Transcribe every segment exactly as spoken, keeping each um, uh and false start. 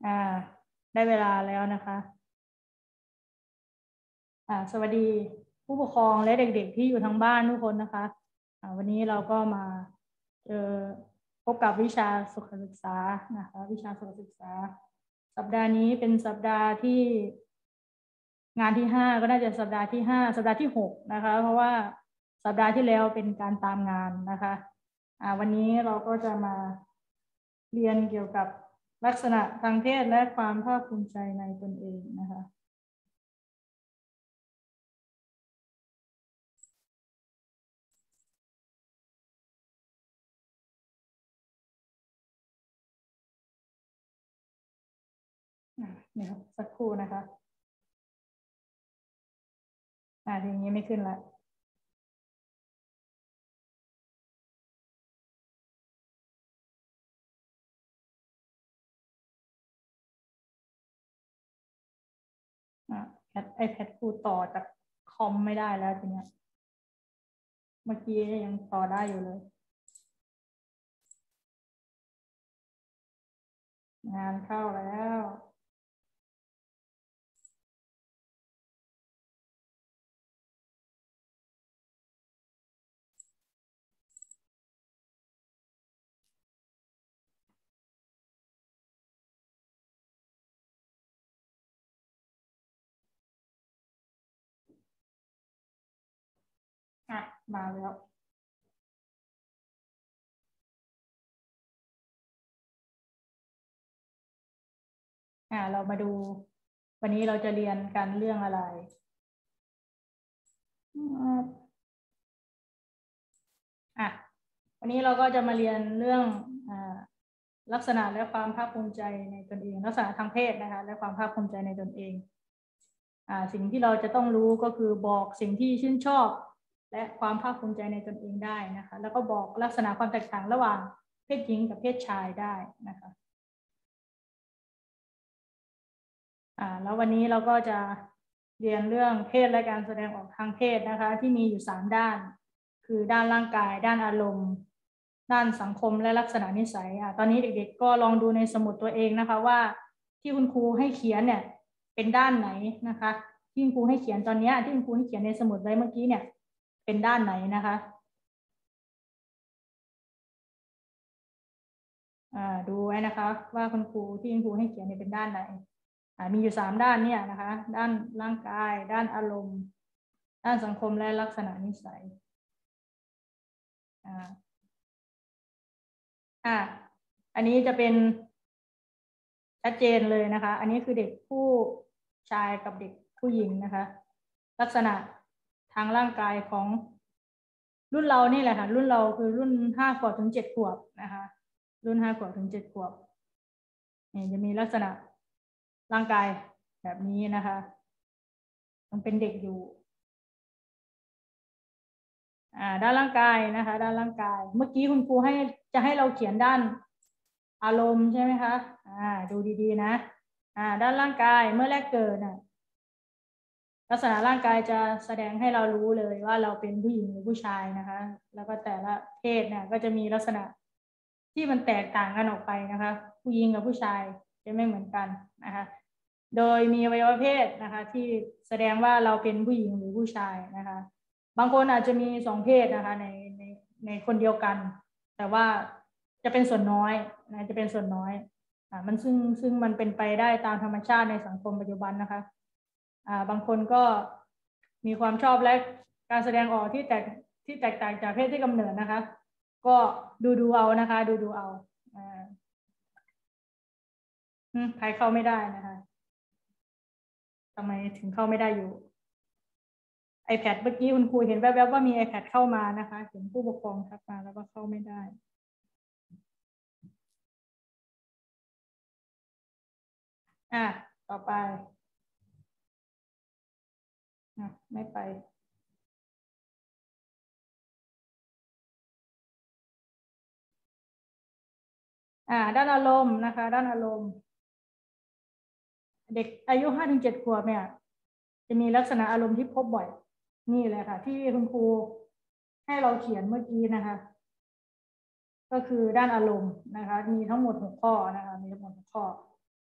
อ่าได้เวลาแล้วนะคะอ่าสวัสดีผู้ปกครองและเด็กๆที่อยู่ทางบ้านทุกคนนะคะอ่าวันนี้เราก็มาเจอพบกับวิชาสุขศึกษานะคะวิชาสุขศึกษาสัปดาห์นี้เป็นสัปดาห์ที่งานที่ห้าก็น่าจะสัปดาห์ที่ห้าสัปดาห์ที่หกนะคะเพราะว่าสัปดาห์ที่แล้วเป็นการตามงานนะคะอ่าวันนี้เราก็จะมาเรียนเกี่ยวกับลักษณะทางเพศและความภาคภูมิใจในตนเองนะคะเนี่ยครับสักครู่นะคะอ่าทีนี้ไม่ขึ้นละอ่าแพดไอแพดครูต่อจากคอมไม่ได้แล้วทีเนี้ยเมื่อกี้ยังต่อได้อยู่เลยงานเข้าแล้วอ่ะมาแล้วอ่าเรามาดูวันนี้เราจะเรียนกันเรื่องอะไรอืมอ่ะวันนี้เราก็จะมาเรียนเรื่องอ่าลักษณะและความภาคภูมิใจในตนเองลักษณะทางเพศนะคะและความภาคภูมิใจในตนเองอ่าสิ่งที่เราจะต้องรู้ก็คือบอกสิ่งที่ชื่นชอบและความภาคภูมิใจในตนเองได้นะคะแล้วก็บอกลักษณะความแตกต่างระหว่างเพศหญิงกับเพศชายได้นะคะอ่าแล้ววันนี้เราก็จะเรียนเรื่องเพศและการแสดงออกทางเพศนะคะที่มีอยู่สามด้านคือด้านร่างกายด้านอารมณ์ด้านสังคมและลักษณะนิสัยอ่าตอนนี้เด็กๆก็ลองดูในสมุดตัวเองนะคะว่าที่คุณครูให้เขียนเนี่ยเป็นด้านไหนนะคะที่คุณครูให้เขียนตอนนี้ที่คุณครูให้เขียนในสมุดไว้เมื่อกี้เนี่ยเป็นด้านไหนนะคะอ่าดูไว้นะคะว่าคุณครูที่คุณครูให้เขียนเนี่ยเป็นด้านไหนอ่ามีอยู่สามด้านเนี่ยนะคะด้านร่างกายด้านอารมณ์ด้านสังคมและลักษณะนิสัยอ่าอ่าอันนี้จะเป็นชัดเจนเลยนะคะอันนี้คือเด็กผู้ชายกับเด็กผู้หญิงนะคะลักษณะทางร่างกายของรุ่นเรานี่แหละค่ะรุ่นเราคือรุ่นห้าขวบถึงเจ็ดขวบนะคะรุ่นห้าขวบถึงเจ็ดขวบนี่จะมีลักษณะร่างกายแบบนี้นะคะยังเป็นเด็กอยู่อ่าด้านร่างกายนะคะด้านร่างกายเมื่อกี้คุณครูให้จะให้เราเขียนด้านอารมณ์ใช่ไหมคะอ่าดูดีๆนะอ่าด้านร่างกายเมื่อแรกเกิดน่ะลักษณะร่างกายจะแสดงให้เรารู้เลยว่าเราเป็นผู้หญิงหรือผู้ชายนะคะแล้วก็แต่ละเพศเนี่ยก็จะมีลักษณะที่มันแตกต่างกันออกไปนะคะผู้หญิงกับผู้ชายจะไม่เหมือนกันนะคะโดยมีอวัยวะเพศนะคะที่แสดงว่าเราเป็นผู้หญิงหรือผู้ชายนะคะบางคนอาจจะมีสองเพศนะคะในในในคนเดียวกันแต่ว่าจะเป็นส่วนน้อยนะจะเป็นส่วนน้อยอ่ามันซึ่งซึ่งมันเป็นไปได้ตามธรรมชาติในสังคมปัจจุบันนะคะอ่าบางคนก็มีความชอบและการแสดงออกที่แตกที่แตกต่างจากเพศที่กำเนิดนะคะก็ดูดูเอานะคะดูดูเอาอ่าใครเข้าไม่ได้นะคะทำไมถึงเข้าไม่ได้อยู่ iPad เมื่อกี้คุณครูเห็นแวบๆว่ามี iPad เข้ามานะคะเห็นผู้ปกครองทักมาแล้วก็เข้าไม่ได้อ่ะต่อไปอ่ะไม่ไปอ่าด้านอารมณ์นะคะด้านอารมณ์เด็กอายุห้าถึงเจ็ดขวบเนี่ยจะมีลักษณะอารมณ์ที่พบบ่อยนี่เลยค่ะที่คุณครูให้เราเขียนเมื่อกี้นะคะก็คือด้านอารมณ์นะคะมีทั้งหมดหกข้อนะคะมีทั้งหมดหกข้อ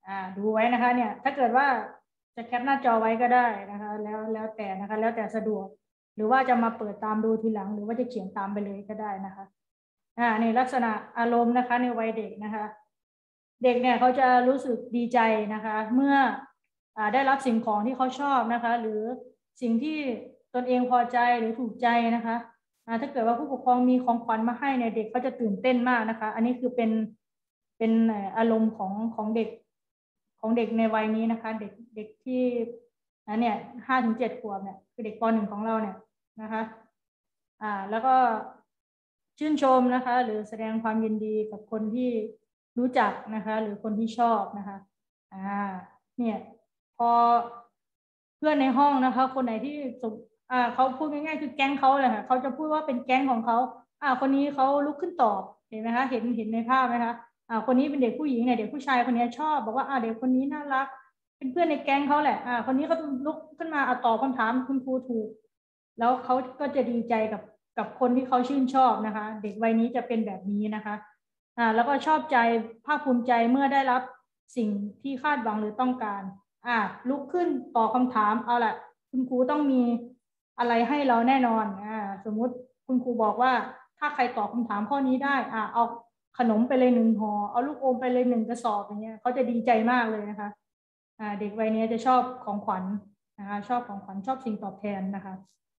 อ่าดูไว้นะคะเนี่ยถ้าเกิดว่าจะแคปหน้าจอไว้ก็ได้นะคะแล้วแล้วแต่นะคะแล้วแต่สะดวกหรือว่าจะมาเปิดตามดูทีหลังหรือว่าจะเขียนตามไปเลยก็ได้นะคะอ่าในลักษณะอารมณ์นะคะในวัยเด็กนะคะเด็กเนี่ยเขาจะรู้สึกดีใจนะคะเมื่ออ่าได้รับสิ่งของที่เขาชอบนะคะหรือสิ่งที่ตนเองพอใจหรือถูกใจนะคะอ่าถ้าเกิดว่าผู้ปกครองมีของขวัญมาให้เนี่ยเด็กก็จะตื่นเต้นมากนะคะอันนี้คือเป็นเป็นอารมณ์ของของเด็กของเด็กในวัยนี้นะคะเด็กเด็กที่อันเนี่ยห้าถึงเจ็ดขวบเนี่ยคือเด็กปหนึ่งของเราเนี่ยนะคะอ่าแล้วก็ชื่นชมนะคะหรือแสดงความยินดีกับคนที่รู้จักนะคะหรือคนที่ชอบนะคะอ่าเนี่ยพอเพื่อนในห้องนะคะคนไหนที่สมอ่าเขาพูดง่ายๆคือแก๊งเขาเลยค่ะเขาจะพูดว่าเป็นแก๊งของเขาอ่าคนนี้เขาลุกขึ้นตอบเห็นไหมคะเห็นเห็นในภาพไหมคะอ่าคนนี้เป็นเด็กผู้หญิงเนี่ยเด็กผู้ชายคนนี้ชอบบอกว่าอ่าเด็กคนนี้น่ารักเป็นเพื่อนในแก๊งเขาแหละอ่าคนนี้ก็ลุกขึ้นมาตอบคำถามคุณครูถูกแล้วเขาก็จะดีใจกับกับคนที่เขาชื่นชอบนะคะเด็กวัยนี้จะเป็นแบบนี้นะคะอ่าแล้วก็ชอบใจภาคภูมิใจเมื่อได้รับสิ่งที่คาดหวังหรือต้องการอ่าลุกขึ้นตอบคำถามเอาละคุณครูต้องมีอะไรให้เราแน่นอนอ่าสมมุติคุณครูบอกว่าถ้าใครตอบคำถามข้อนี้ได้อ่าเอาขนมไปเลยหนึ่งห่อเอาลูกอมไปเลยหนึ่งกระสอบอย่างเงี้ยเขาจะดีใจมากเลยนะคะอ่าเด็กวัยนี้จะชอบของขวัญนะคะชอบของขวัญชอบสิ่งตอบแทนนะคะ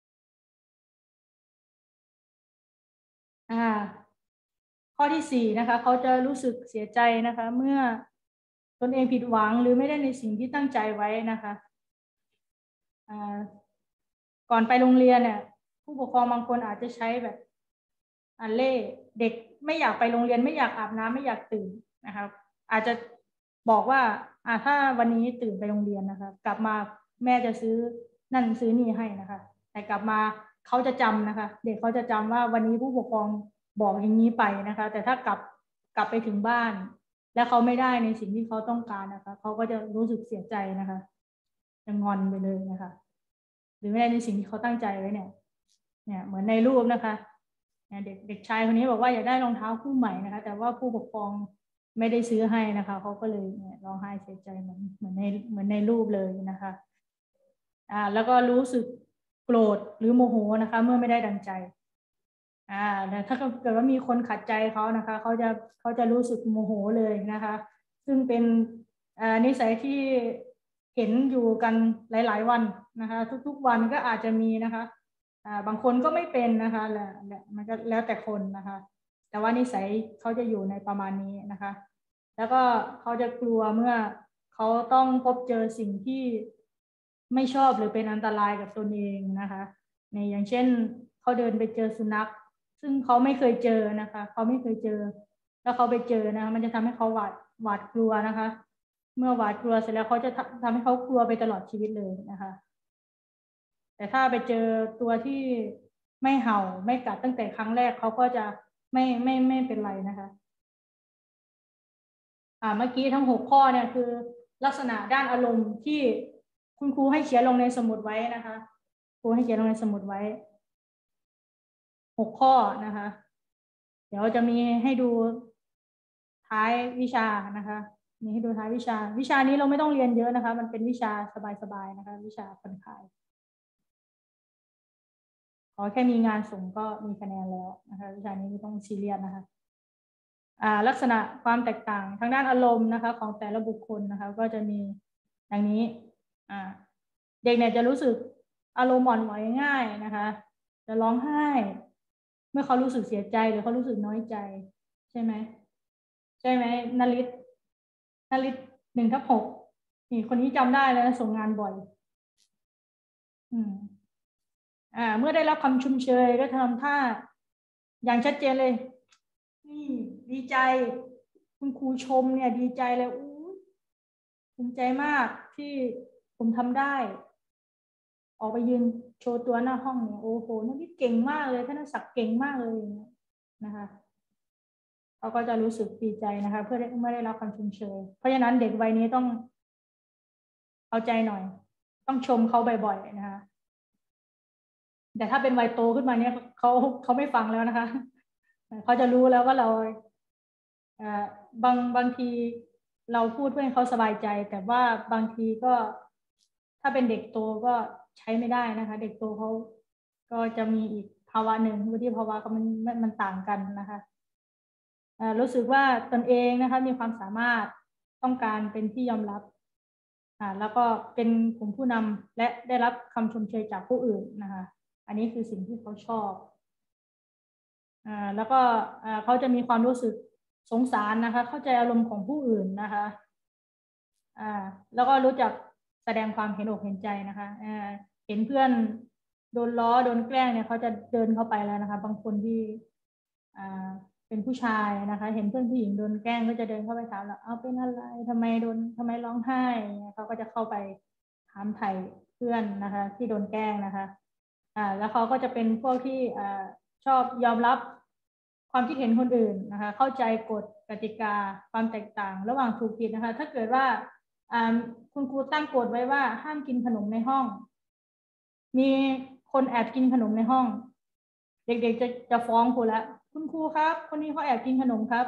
อ่าข้อที่สี่นะคะเขาจะรู้สึกเสียใจนะคะเมื่อตนเองผิดหวังหรือไม่ได้ในสิ่งที่ตั้งใจไว้นะคะอ่าก่อนไปโรงเรียนเนี่ยผู้ปกครองบางคนอาจจะใช้แบบอันเล่เด็กไม่อยากไปโรงเรียนไม่อยากอาบน้ำไม่อยากตื่นนะคะอาจจะบอกว่าอ่าถ้าวันนี้ตื่นไปโรงเรียนนะคะกลับมาแม่จะซื้อนั่นซื้อนี่ให้นะคะแต่กลับมาเขาจะจำนะคะเด็กเขาจะจำว่าวันนี้ผู้ปกครองบอกอย่างนี้ไปนะคะแต่ถ้ากลับกลับไปถึงบ้านแล้วเขาไม่ได้ในสิ่งที่เขาต้องการนะคะเขาก็จะรู้สึกเสียใจนะคะจะงอนไปเลยนะคะหรือไม่ได้ในสิ่งที่เขาตั้งใจไว้เนี่ยเนี่ยเหมือนในรูปนะคะเด็กเด็กชายคนนี้บอกว่าอยากได้รองเท้าคู่ใหม่นะคะแต่ว่าผู้ปกครองไม่ได้ซื้อให้นะคะเขาก็เลยเนี่ยร้องไห้เสียใจเหมือนเหมือนในเหมือนในรูปเลยนะคะอ่าแล้วก็รู้สึกโกรธหรือโมโหนะคะเมื่อไม่ได้ดังใจอ่าแต่ถ้าเกิดว่ามีคนขัดใจเขานะคะเขาจะเขาจะรู้สึกโมโหเลยนะคะซึ่งเป็นอ่านิสัยที่เห็นอยู่กันหลายๆวันนะคะทุกๆวันก็อาจจะมีนะคะอ่าบางคนก็ไม่เป็นนะคะแล้วมันก็แล้วแต่คนนะคะแต่ว่านิสัยเขาจะอยู่ในประมาณนี้นะคะแล้วก็เขาจะกลัวเมื่อเขาต้องพบเจอสิ่งที่ไม่ชอบหรือเป็นอันตรายกับตนเองนะคะในอย่างเช่นเขาเดินไปเจอสุนัขซึ่งเขาไม่เคยเจอนะคะเขาไม่เคยเจอแล้วเขาไปเจอนะคะมันจะทำให้เขาหวาดหวาดกลัวนะคะเมื่อหวาดกลัวเสร็จแล้วเขาจะทำให้เขากลัวไปตลอดชีวิตเลยนะคะแต่ถ้าไปเจอตัวที่ไม่เห่าไม่กัดตั้งแต่ครั้งแรกเขาก็จะไม่ไม่ไม่เป็นไรนะคะอ่าเมื่อกี้ทั้งหกข้อเนี่ยคือลักษณะด้านอารมณ์ที่คุณครูให้เขียนลงในสมุดไว้นะคะครูให้เขียนลงในสมุดไว้หกข้อนะคะเดี๋ยวจะมีให้ดูท้ายวิชานะคะมีให้ดูท้ายวิชาวิชานี้เราไม่ต้องเรียนเยอะนะคะมันเป็นวิชาสบายๆนะคะวิชาผ่อนคลายขอแค่มีงานส่งก็มีคะแนนแล้วนะคะวิชานี้ไม่ต้องซีเรียสนะคะอ่าลักษณะความแตกต่างทางด้านอารมณ์นะคะของแต่ละบุคคลนะคะก็จะมีอย่างนี้อ่าเด็กเนี่ยจะรู้สึกอารมณ์อ่อนไหวง่ายนะคะจะร้องไห้เมื่อเขารู้สึกเสียใจหรือเขารู้สึกน้อยใจใช่ไหมใช่ไหมนลิศนลิศหนึ่งทับหกนี่คนนี้จำได้แล้วส่งงานบ่อยอืมอ่าเมื่อได้รับคำชมเชยก็ทำท่าอย่างชัดเจนเลยนี่ดีใจคุณครูชมเนี่ยดีใจเลยอู้ภูมิใจมากที่ผมทำได้ออกไปยืนโชว์ตัวหน้าห้องเนี่ยโอ้โหนักที่เก่งมากเลยท่านนักศักดิ์เก่งมากเลยนะคะเขาก็จะรู้สึกดีใจนะคะเพื่อเมื่อได้รับคำชมเชยเพราะฉะนั้นเด็กวัยนี้ต้องเอาใจหน่อยต้องชมเขาบ่อยๆนะคะแต่ถ้าเป็นวัยโตขึ้นมาเนี่ยเขาเขาไม่ฟังแล้วนะคะเขาจะรู้แล้วว่าเราบางบางทีเราพูดเพื่อให้เขาสบายใจแต่ว่าบางทีก็ถ้าเป็นเด็กโตก็ใช้ไม่ได้นะคะเด็กโตเขาก็จะมีอีกภาวะหนึ่งวุฒิภาวะเขามันมันต่างกันนะคะรู้สึกว่าตนเองนะคะมีความสามารถต้องการเป็นที่ยอมรับแล้วก็เป็นกลุ่มผู้นำและได้รับคำชมเชยจากผู้อื่นนะคะอันนี้คือสิ่งที่เขาชอบแล้วก็เขาจะมีความรู้สึกสงสารนะคะเข้าใจอารมณ์ของผู้อื่นนะคะแล้วก็รู้จักแสดงความเห็นอกเห็นใจนะคะเห็นเพื่อนโดนล้อโดนแกล้งเนี่ยเขาจะเดินเข้าไปแล้วนะคะบางคนที่เป็นผู้ชายนะคะเห็นเพื่อนผู้หญิงโดนแกล้งก็จะเดินเข้าไปถามแล้วเอาเป็นอะไรทำไมโดนทำไมร้องไห้เขาก็จะเข้าไปถามไถ่เพื่อนนะคะที่โดนแกล้งนะคะอ่าแล้วเขาก็จะเป็นพวกที่อ่าชอบยอมรับความคิดเห็นคนอื่นนะคะเข้าใจกฎกติกาความแตกต่างระหว่างถูกผิดนะคะถ้าเกิดว่าอ่าคุณครูตั้งกฎไว้ว่าห้ามกินขนมในห้องมีคนแอบกินขนมในห้องเด็กๆจะจะฟ้องครูแล้วคุณครูครับคนนี้เขาแอบกินขนมครับ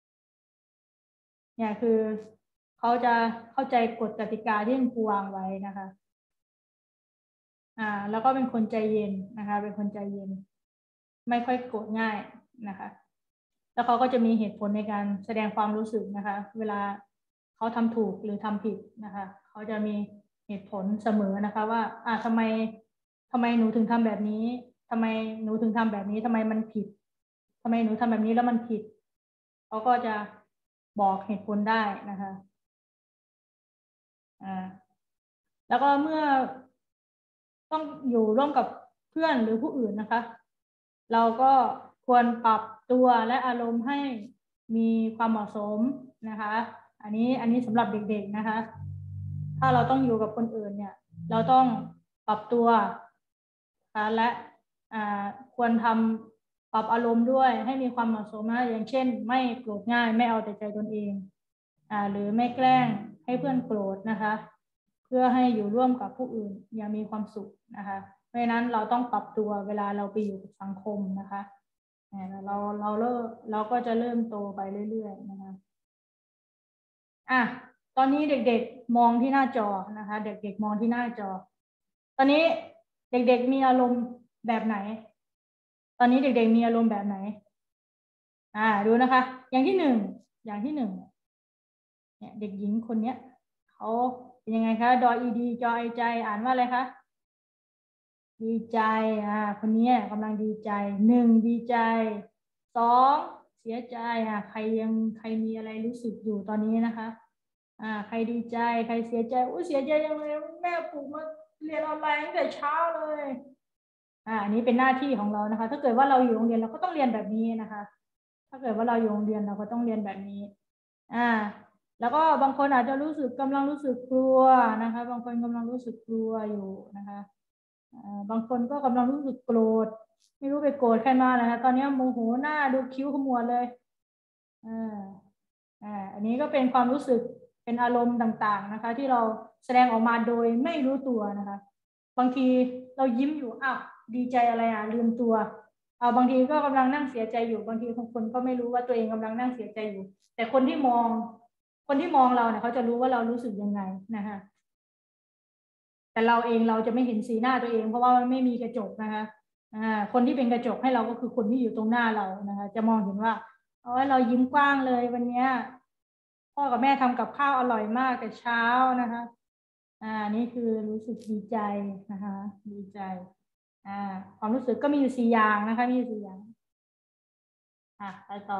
เนี่ยคือเขาจะเข้าใจกฎกติกาที่คุณครูวางไว้นะคะอ่าแล้วก็เป็นคนใจเย็นนะคะเป็นคนใจเย็นไม่ค่อยโกรธง่ายนะคะแล้วเขาก็จะมีเหตุผลในการแสดงความรู้สึกนะคะเวลาเขาทำถูกหรือทำผิดนะคะเขาจะมีเหตุผลเสมอนะคะว่าอ่าทำไมทำไมหนูถึงทำแบบนี้ทำไมหนูถึงทำแบบนี้ทำไมมันผิดทำไมหนูทำแบบนี้แล้วมันผิดเขาก็จะบอกเหตุผลได้นะคะอ่าแล้วก็เมื่อต้องอยู่ร่วมกับเพื่อนหรือผู้อื่นนะคะเราก็ควรปรับตัวและอารมณ์ให้มีความเหมาะสมนะคะอันนี้อันนี้สำหรับเด็กๆนะคะถ้าเราต้องอยู่กับคนอื่นเนี่ยเราต้องปรับตัวและควรทำปรับอารมณ์ด้วยให้มีความเหมาะสมนะอย่างเช่นไม่โกรธง่ายไม่เอาแต่ใจตนเองหรือไม่แกล้งให้เพื่อนโกรธนะคะเพื่อให้อยู่ร่วมกับผู้อื่นอย่างมีความสุขนะคะเพราะฉะนั้นเราต้องปรับตัวเวลาเราไปอยู่กับสังคมนะคะเราเราเริ่มเราก็จะเริ่มโตไปเรื่อยๆนะคะอ่ะตอนนี้เด็กๆมองที่หน้าจอนะคะเด็กๆมองที่หน้าจอตอนนี้เด็กๆมีอารมณ์แบบไหนตอนนี้เด็กๆมีอารมณ์แบบไหนอ่าดูนะคะอย่างที่หนึ่งอย่างที่หนึ่งเนี่ยเด็กหญิงคนเนี้ยเขาเป็นยังไงคะดออีดีจอไอใจอ่านว่าอะไรคะดีใจอ่าคนนี้กำลังดีใจหนึ่งดีใจสองเสียใจอ่าใครยังใครมีอะไรรู้สึกอยู่ตอนนี้นะคะอ่าใครดีใจใครเสียใจอุ้ยเสียใจยังเลยแม่ปลุกมาเรียนออนไลน์ตั้งแต่เช้าเลยอ่าอันนี้เป็นหน้าที่ของเรานะคะถ้าเกิดว่าเราอยู่โรงเรียนเราก็ต้องเรียนแบบนี้นะคะถ้าเกิดว่าเราอยู่โรงเรียนเราก็ต้องเรียนแบบนี้อ่าแล้วก็บางคนอาจจะรู้สึกกำลังรู้สึกกลัวนะคะบางคนกำลังรู้สึกกลัวอยู่นะคะบางคนก็กำลังรู้สึกโกรธไม่รู้ไปโกรธใครมานะคะตอนนี้โมโหหน้าดูคิ้วขมวดเลยอ่าอ่าอันนี้ก็เป็นความรู้สึกเป็นอารมณ์ต่างๆนะคะที่เราแสดงออกมาโดยไม่รู้ตัวนะคะบางทีเรายิ้มอยู่อ้าวดีใจอะไรอ่ะลืมตัวเอาบางทีก็กำลังนั่งเสียใจอยู่บางทีบางคนก็ไม่รู้ว่าตัวเองกำลังนั่งเสียใจอยู่แต่คนที่มองคนที่มองเราเนี่ยเขาจะรู้ว่าเรารู้สึกยังไงนะคะแต่เราเองเราจะไม่เห็นสีหน้าตัวเองเพราะว่ามันไม่มีกระจกนะคะอ่าคนที่เป็นกระจกให้เราก็คือคนที่อยู่ตรงหน้าเรานะคะจะมองเห็นว่าโอ้ยเรายิ้มกว้างเลยวันนี้พ่อกับแม่ทำกับข้าวอร่อยมากแต่เช้านะคะอ่านี่คือรู้สึกดีใจนะคะดีใจอ่าความรู้สึกก็มีอยู่สี่อย่างนะคะมีอยู่สี่อย่างอ่ะไปต่อ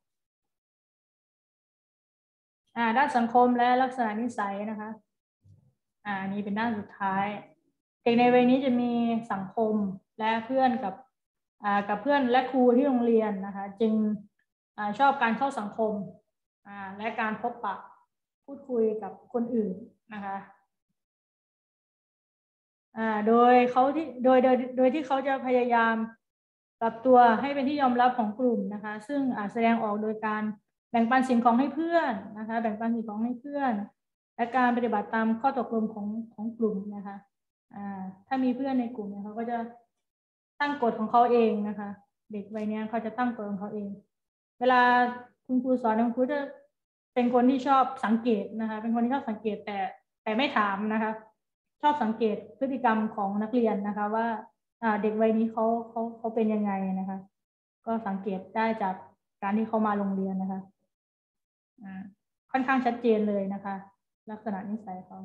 อ่าด้านสังคมและลักษณะนิสัยนะคะอ่านี้เป็นด้านสุดท้ายเด็กในวัยนี้จะมีสังคมและเพื่อนกับอ่ากับเพื่อนและครูที่โรงเรียนนะคะจึงอ่าชอบการเข้าสังคมอ่าและการพบปะพูดคุยกับคนอื่นนะคะอ่าโดยเขาที่โดยโดยโดยที่เขาจะพยายามปรับตัวให้เป็นที่ยอมรับของกลุ่มนะคะซึ่งอาจแสดงออกโดยการแบ่งปันสิ่งของให้เพื่อนนะคะแบ่งปันสิ่งของให้เพื่อนและการปฏิบัติตามข้อตกลงของของกลุ่มนะคะอ่าถ้ามีเพื่อนในกลุ่มเนี่ยเขาก็จะตั้งกฎของเขาเองนะคะเด็กวัยนี้เขาจะตั้งกฎของเขาเองเวลาคุณครูสอนคุณครูจะเป็นคนที่ชอบสังเกตนะคะเป็นคนที่ชอบสังเกตแต่แต่ไม่ถามนะคะชอบสังเกตพฤติกรรมของนักเรียนนะคะว่าเด็กวัยนี้เขาเขาเขาเป็นยังไงนะคะก็สังเกตได้จากการที่เขามาโรงเรียนนะคะค่อนข้างชัดเจนเลยนะคะลักษณะนิสัยเขา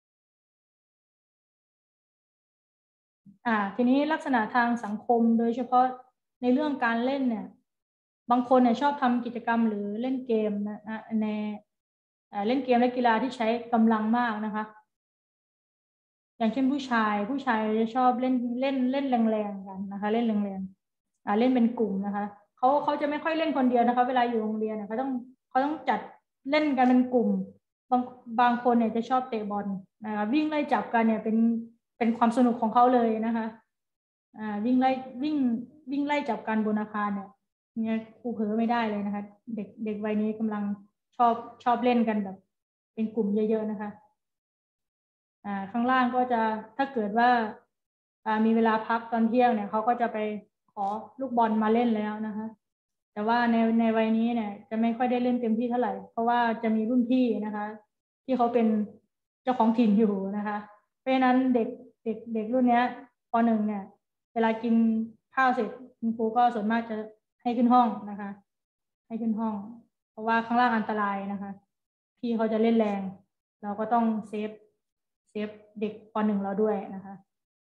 อ่าทีนี้ลักษณะทางสังคมโดยเฉพาะในเรื่องการเล่นเนี่ยบางคนเนี่ยชอบทำกิจกรรมหรือเล่นเกมนะในเล่นเกมและกีฬาที่ใช้กำลังมากนะคะอย่างเช่นผู้ชายผู้ชายจะชอบเล่นเล่นเล่นแรงๆกันนะคะเล่นแรงๆอ่าเล่นเป็นกลุ่มนะคะเขาเขาจะไม่ค่อยเล่นคนเดียวนะคะเวลาอยู่โรงเรียนเขาต้องเขาต้องจัดเล่นกันเป็นกลุ่มบางบางคนเนี่ยจะชอบเตะบอลนะคะวิ่งไล่จับกันเนี่ยเป็นเป็นความสนุกของเขาเลยนะคะอ่าวิ่งไล่วิ่งวิ่งไล่จับกันบนอาคารเนี่ยเนี่ยครูเผลอไม่ได้เลยนะคะเด็กเด็กวัยนี้กำลังชอบชอบเล่นกันแบบเป็นกลุ่มเยอะๆนะคะอ่าข้างล่างก็จะถ้าเกิดว่าอ่ามีเวลาพักตอนเที่ยงเนี่ยเขาก็จะไปขอลูกบอลมาเล่นแล้วนะคะแต่ว่าในในวัยนี้เนี่ยจะไม่ค่อยได้เล่นเต็มที่เท่าไหร่เพราะว่าจะมีรุ่นพี่นะคะที่เขาเป็นเจ้าของถิ่นอยู่นะคะเพราะฉะนั้นเด็กเด็กเด็กรุ่นนี้ปหนึ่งเนี่ยเวลากินข้าวเสร็จคุณครูก็ส่วนมากจะให้ขึ้นห้องนะคะให้ขึ้นห้องเพราะว่าข้างล่างอันตรายนะคะพี่เขาจะเล่นแรงเราก็ต้องเซฟเซฟเด็กปหนึ่งเราด้วยนะคะ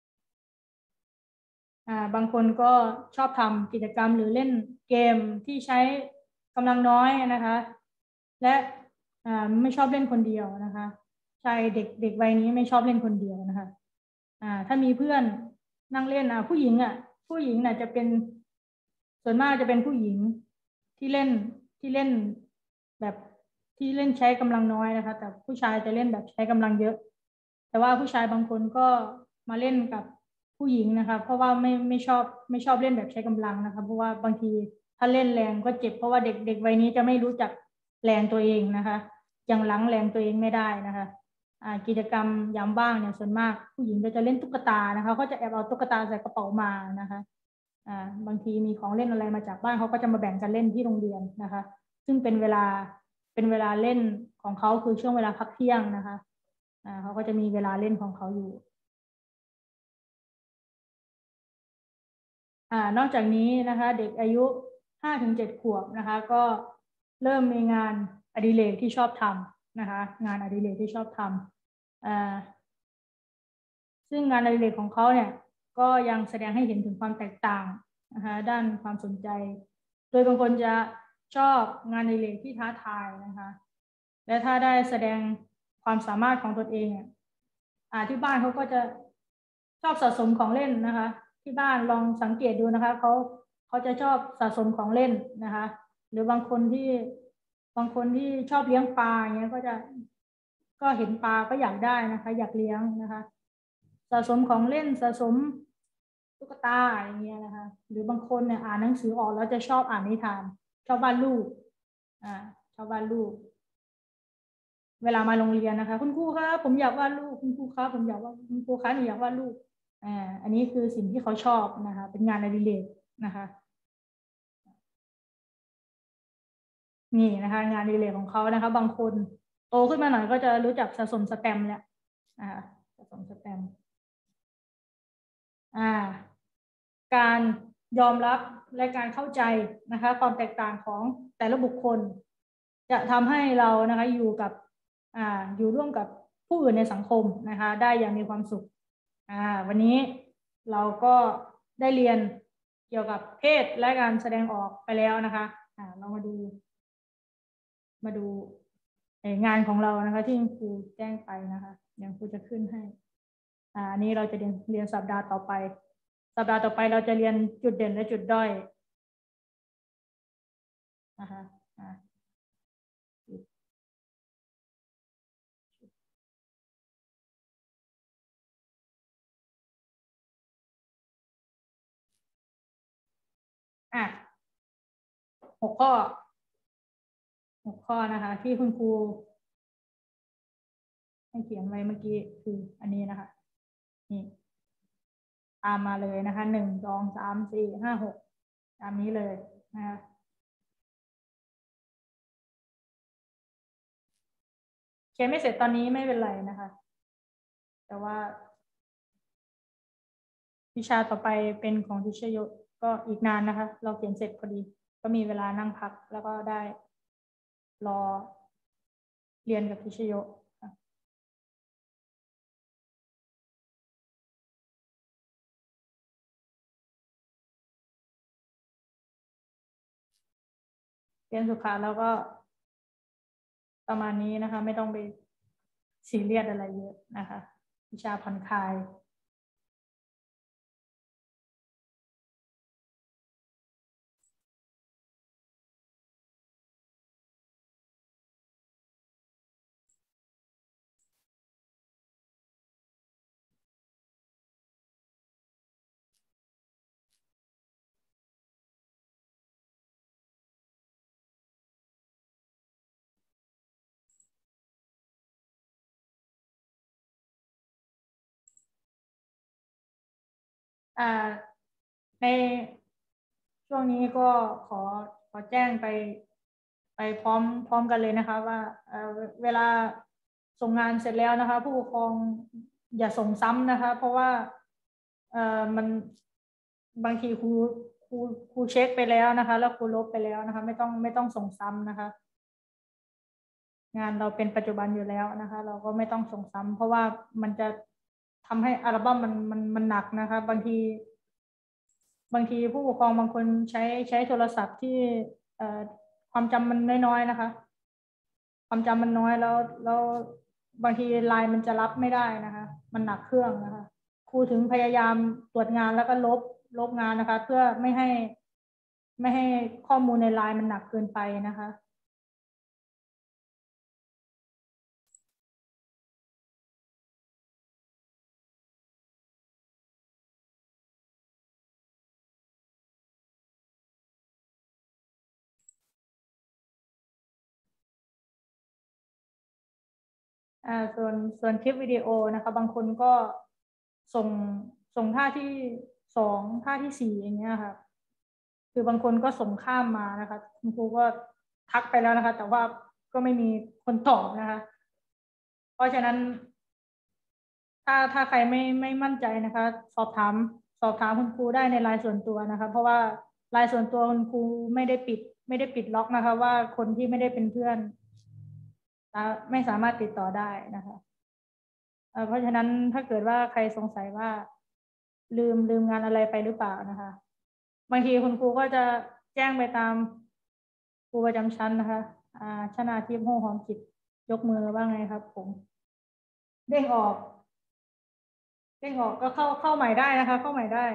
อ่าบางคนก็ชอบทำกิจกรรมหรือเล่นเกมที่ใช้กำลังน้อยนะคะและอ่าไม่ชอบเล่นคนเดียวนะคะใช่เด็กเด็กวัยนี้ไม่ชอบเล่นคนเดียวนะคะอ่าถ้ามีเพื่อนนั่งเล่นอ่ะผู้หญิงอ่ะผู้หญิงน่ะจะเป็นส่วนมากจะเป็นผู้หญิงที่เล่นที่เล่นแบบที่เล่นใช้กำลังน้อยนะคะแต่ผู้ชายจะเล่นแบบใช้กำลังเยอะแต่ว่าผู้ชายบางคนก็มาเล่นกับผู้หญิงนะคะเพราะว่าไม่ไม่ชอบไม่ชอบเล่นแบบใช้กำลังนะคะเพราะว่าบางทีถ้าเล่นแรงก็เจ็บเพราะว่าเด็กเด็กวัยนี้จะไม่รู้จักแรงตัวเองนะคะยังล้างแรงตัวเองไม่ได้นะคะอ่ากิจกรรมยามว่างเนี่ยส่วนมากผู้หญิงก็จะเล่นตุ๊กตานะคะเขาจะแอบเอาตุ๊กตาใส่กระเป๋ามานะคะอ่าบางทีมีของเล่นอะไรมาจากบ้านเขาก็จะมาแบ่งกันเล่นที่โรงเรียนนะคะซึ่งเป็นเวลาเป็นเวลาเล่นของเขาคือช่วงเวลาพักเที่ยงนะคะอ่าเขาก็จะมีเวลาเล่นของเขาอยู่อ่านอกจากนี้นะคะเด็กอายุห้าถึงเจ็ดขวบนะคะก็เริ่มมีงานอดิเรกที่ชอบทำนะคะงานอดิเรกที่ชอบทำอ่าซึ่งงานอดิเรกของเขาเนี่ยก็ยังแสดงให้เห็นถึงความแตกต่างนะคะด้านความสนใจโดยบางคนจะชอบงานอดิเรกที่ท้าทายนะคะและถ้าได้แสดงความสามารถของตนเองอ่าที่บ้านเขาก็จะชอบสะสมของเล่นนะคะที่บ้านลองสังเกตดูนะคะเขาเขาจะชอบสะสมของเล่นนะคะหรือบางคนที่บางคนที่ชอบเลี้ยงปลาอย่างเงี้ยก็จะก็เห็นปลาก็อยากได้นะคะอยากเลี้ยงนะคะสะสมของเล่นสะสมตุ๊กตาอย่างเงี้ยนะคะหรือบางคนเนี่ยอ่านหนังสือออกแล้วจะชอบอ่านนิทานชอบวาดรูปอ่าชอบวาดรูป เวลามาโรงเรียนนะคะคุณครูครับผมอยากวาดรูปคุณครูครับผมอยากว่าคุณครูคะหนูอยากวาดรูปอ่าอันนี้คือสิ่งที่เขาชอบนะคะเป็นงานอดิเรกนะคะนี่นะคะงานอดิเรกของเขานะคะบางคนโตขึ้นมาหน่อยก็จะรู้จักสะสมสแตมป์แหละอ่าสะสมสแตมป์อ่าการยอมรับและการเข้าใจนะคะความแตกต่างของแต่ละบุคคลจะทำให้เรานะคะอยู่กับอ่าอยู่ร่วมกับผู้อื่นในสังคมนะคะได้อย่างมีความสุขอ่าวันนี้เราก็ได้เรียนเกี่ยวกับเพศและการแสดงออกไปแล้วนะคะอ่าเรามาดูมาดูงานของเรานะคะที่ครูแจ้งไปนะคะเดี๋ยวครูจะขึ้นให้อ่าอันนี้เราจะเรียนเรียนสัปดาห์ต่อไปสัปดาห์ต่อไปเราจะเรียนจุดเด่นและจุดด้อยนะคะอ่าอ่ะหกข้อหกข้อนะคะที่คุณครูให้เขียนไว้เมื่อกี้คืออันนี้นะคะนี่ตามมาเลยนะคะหนึ่งสองสามสี่ห้าหกตามนี้เลยนะคะขียนไม่เสร็จตอนนี้ไม่เป็นไรนะคะ แต่ว่าวิชาต่อไปเป็นของทิชโยก็อีกนานนะคะ เราเขียนเสร็จพอดี ก็มีเวลานั่งพักแล้วก็ได้รอเรียนกับทิชโยเรียนสุขาแล้วก็ประมาณนี้นะคะ ไม่ต้องไปซีเรียสอะไรเยอะนะคะ วิชาผ่อนคลายอ่าในช่วงนี้ก็ขอขอแจ้งไปไปพร้อมพร้อมกันเลยนะคะว่าเอ่อเวลาส่งงานเสร็จแล้วนะคะผู้ปกครองอย่าส่งซ้ำนะคะเพราะว่าเอ่อมันบางทีครูครูครูเช็คไปแล้วนะคะแล้วครูลบไปแล้วนะคะไม่ต้องไม่ต้องส่งซ้ำนะคะงานเราเป็นปัจจุบันอยู่แล้วนะคะเราก็ไม่ต้องส่งซ้ำเพราะว่ามันจะทำให้อัลบั้มมันมันมันหนักนะคะบางที บางทีผู้ปกครองบางคนใช้ใช้โทรศัพท์ที่เอ่อความจำมันน้อยๆนะคะความจำมันน้อยแล้วแล้วบางทีไลน์มันจะรับไม่ได้นะคะมันหนักเครื่องนะคะครูถึงพยายามตรวจงานแล้วก็ลบลบงานนะคะเพื่อไม่ให้ไม่ให้ข้อมูลในไลน์มันหนักเกินไปนะคะอ่าส่วนส่วนคลิปวิดีโอนะคะบางคนก็ส่งส่งท่าที่สองท่าที่สี่อย่างเงี้ยค่ะ คือบางคนก็ส่งข้ามมานะคะคุณครูก็ทักไปแล้วนะคะแต่ว่าก็ไม่มีคนตอบนะคะเพราะฉะนั้นถ้าถ้าใครไม่ไม่มั่นใจนะคะสอบถามสอบถามคุณครูได้ในไลน์ส่วนตัวนะคะเพราะว่าไลน์ส่วนตัวคุณครูไม่ได้ปิดไม่ได้ปิดล็อกนะคะว่าคนที่ไม่ได้เป็นเพื่อนไม่สามารถติดต่อได้นะคะเพราะฉะนั้นถ้าเกิดว่าใครสงสัยว่าลืมลืมงานอะไรไปหรือเปล่านะคะบางทีคุณครูก็จะแจ้งไปตามครูประจำชั้นนะคะอ่าชนาทิพย์โหหอมจิตยกมือว่าไงครับผมเด้งออกเด้งออกก็เข้าเข้าใหม่ได้นะคะเข้าใหม่ได้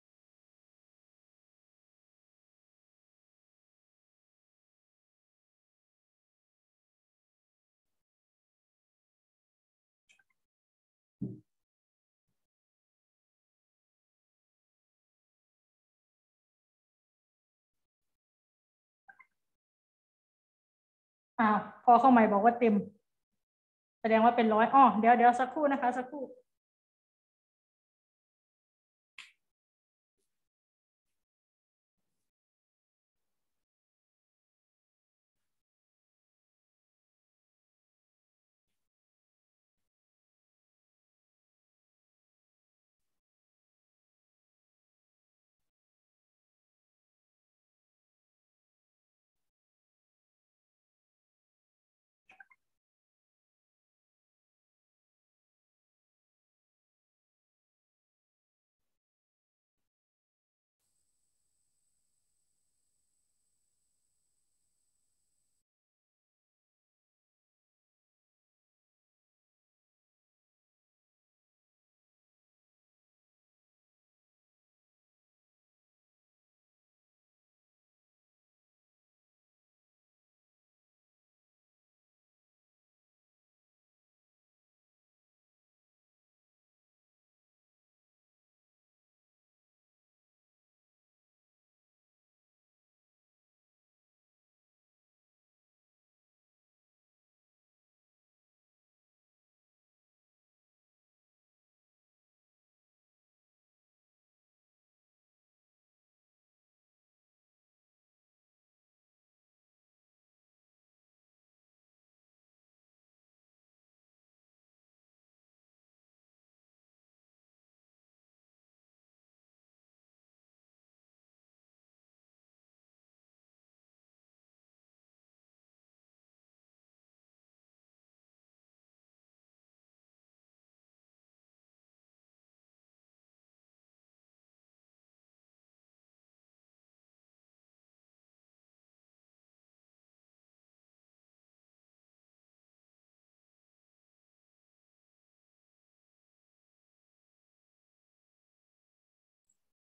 อ้าวพอเข้าใหม่บอกว่าเต็มแสดงว่าเป็นร้อยอ๋อเดี๋ยวเดี๋ยวสักครู่นะคะสักครู่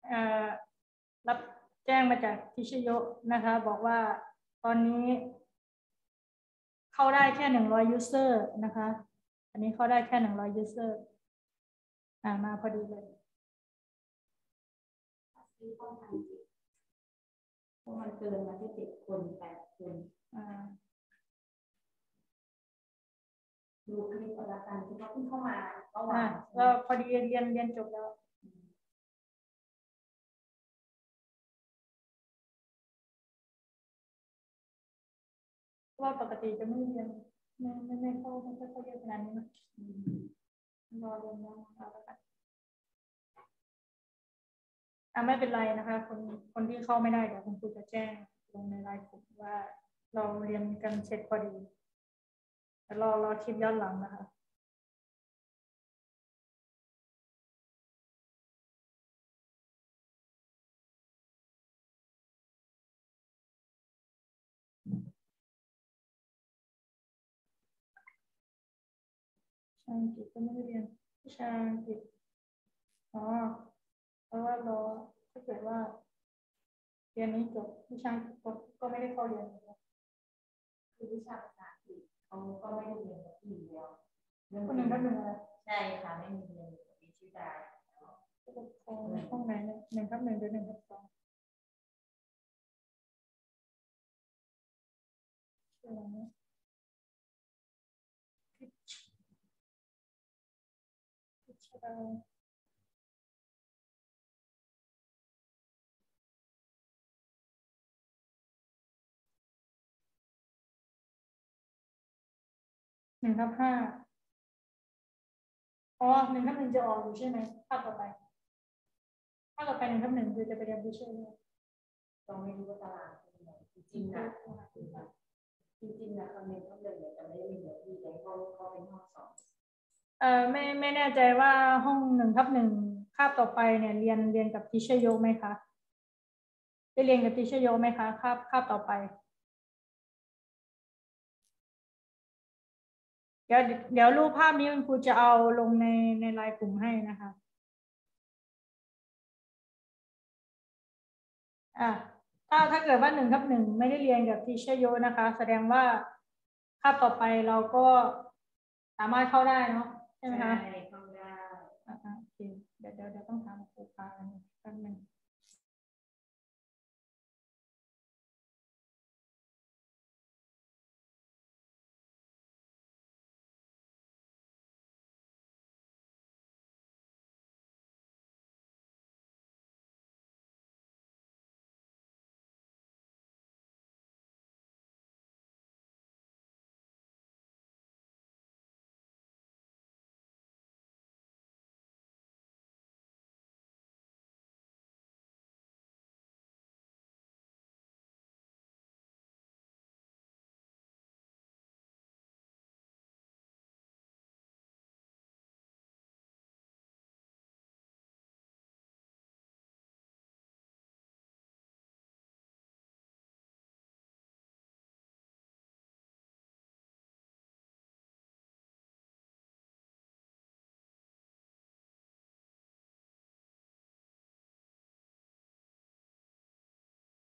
รับแจ้งมาจากทิชโยนะคะ บอกว่าตอนนี้เข้าได้แค่หนึ่งร้อยยูเซอร์นะคะ อันนี้เข้าได้แค่หนึ่งร้อยยูเซอร์อ่ามาพอดีเลยเพราะมันเกินมาที่เจ็ดคนแปดคนอ่าดูคลิปประกันที่เขาเพิ่งเข้ามาเมื่อวานก็พอดีเรียนเรียนจบแล้วว่าปกติจะไม่เรียนไม่ไม่ไม่เข้าไม่เข้าเรียนขนาดนี้นะรอเรียนแล้วเอาละกันอ่าไม่เป็นไรนะคะคนคนที่เข้าไม่ได้เดี๋ยวคุณครูจะแจ้งลงในไลน์กลุ่มว่าเราเรียนกันเสร็จพอดีแต่รอรอคลิปย้อนหลังนะคะวิชาอังกฤษก็ไม่ได้เรียนวิชาอังกฤษอ๋อเพราะว่ารอถ้าเกิดว่าเรียนนี้จบวิชาอังกฤษก็ไม่ได้เข้าเรียนคือวิชาภาษาอังกฤษเขาก็ไม่ได้เรียนแบบที่เดียวคนหนึ่งก็หนึ่งอะไรใช่ค่ะไม่มีเรียนวิชาห้องไหนเนี่ยหนึ่งทับหนึ่งหรือหนึ่งทับสองหนึ่งทับห้าอ๋อหนึ่งทับหนึ่งจะออกอยู่ใช่ไหมภาพต่อไปภาพต่อไปหนึ่งทับหนึ่งคือจะไปเรียนวิชาเนี่ยต้องไม่รู้ว่าตารางจริงๆนะจริงๆนะคำนึงต้องเลยแต่ไม่ได้มีแบบที่เลยเขาเขาเป็นห้องสองเออไม่ไม่แน่ใจว่าห้องหนึ่งทับหนึ่งคาบต่อไปเนี่ยเรียนเรียนกับทิชโยไหมคะได้เรียนกับทิชโยไหมคะคาบคาบต่อไปเดี๋ยวเดี๋ยวรูปภาพนี้คุณครูจะเอาลงในในไลน์กลุ่มให้นะคะอ่ะถ้าถ้าเกิดว่าหนึ่งทับหนึ่งไม่ได้เรียนกับทิชโยนะคะ แสดงว่าคาบต่อไปเราก็สามารถเข้าได้เนาะใช่ไหมคะใช่เข้าได้อ่าโอเคเดี๋ยวเดี๋ยวเดี๋ยวต้องถามครูปาแป๊บนึง